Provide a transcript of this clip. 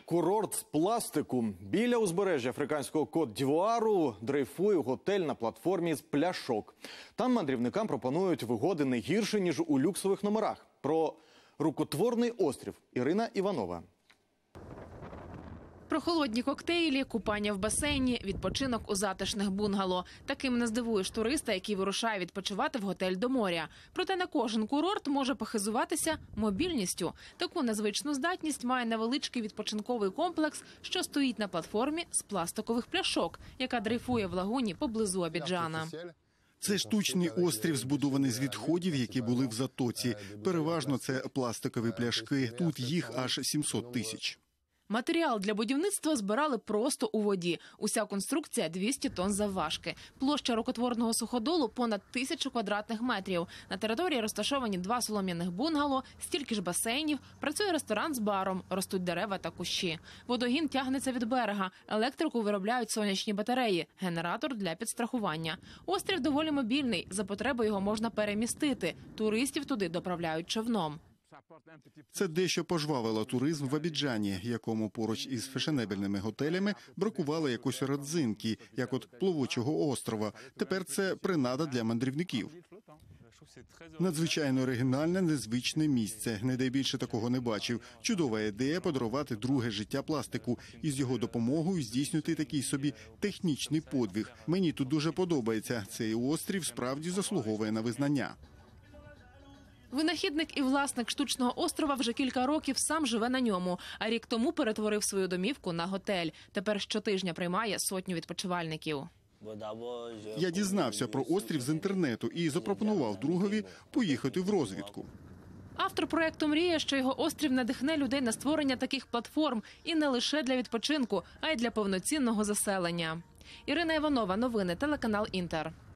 Курорт з пластику. Біля узбережжя африканського Кот-д'Івуару дрейфує готель на платформі з пляшок. Там мандрівникам пропонують вигоди не гірше, ніж у люксових номерах. Про рукотворний острів Ірина Іванова. Прохолодні коктейлі, купання в басейні, відпочинок у затишних бунгало. Таким не здивуєш туриста, який вирушає відпочивати в готель до моря. Проте не кожен курорт може похизуватися мобільністю. Таку незвичну здатність має невеличкий відпочинковий комплекс, що стоїть на платформі з пластикових пляшок, яка дрейфує в лагуні поблизу Абіджана. Це штучний острів, збудований з відходів, які були в затоці. Переважно це пластикові пляшки. Тут їх аж 700 тисяч. Матеріал для будівництва збирали просто у воді. Уся конструкція – 200 тонн завважки. Площа рукотворного суходолу – понад 1000 квадратних метрів. На території розташовані 2 солом'яних бунгало, стільки ж басейнів, працює ресторан з баром, ростуть дерева та кущі. Водогін тягнеться від берега, електрику виробляють сонячні батареї, генератор для підстрахування. Острів доволі мобільний, за потреби його можна перемістити. Туристів туди доправляють човном. Це дещо пожвавило туризм в Абіджані, якому поруч із фешенебельними готелями бракувало якоїсь родзинки, як от плавучого острова. Тепер це принада для мандрівників. Надзвичайно оригінальне, незвичне місце. Ніде більше такого не бачив. Чудова ідея подарувати друге життя пластику і з його допомогою здійснити такий собі технічний подвиг. Мені тут дуже подобається. Цей острів справді заслуговує на визнання. Винахідник і власник штучного острова вже кілька років сам живе на ньому, а рік тому перетворив свою домівку на готель. Тепер щотижня приймає сотню відпочивальників. Я дізнався про острів з інтернету і запропонував другові поїхати в розвідку. Автор проєкту мріє, що його острів надихне людей на створення таких платформ і не лише для відпочинку, а й для повноцінного заселення. Ірина Іванова, новини, телеканал Інтер.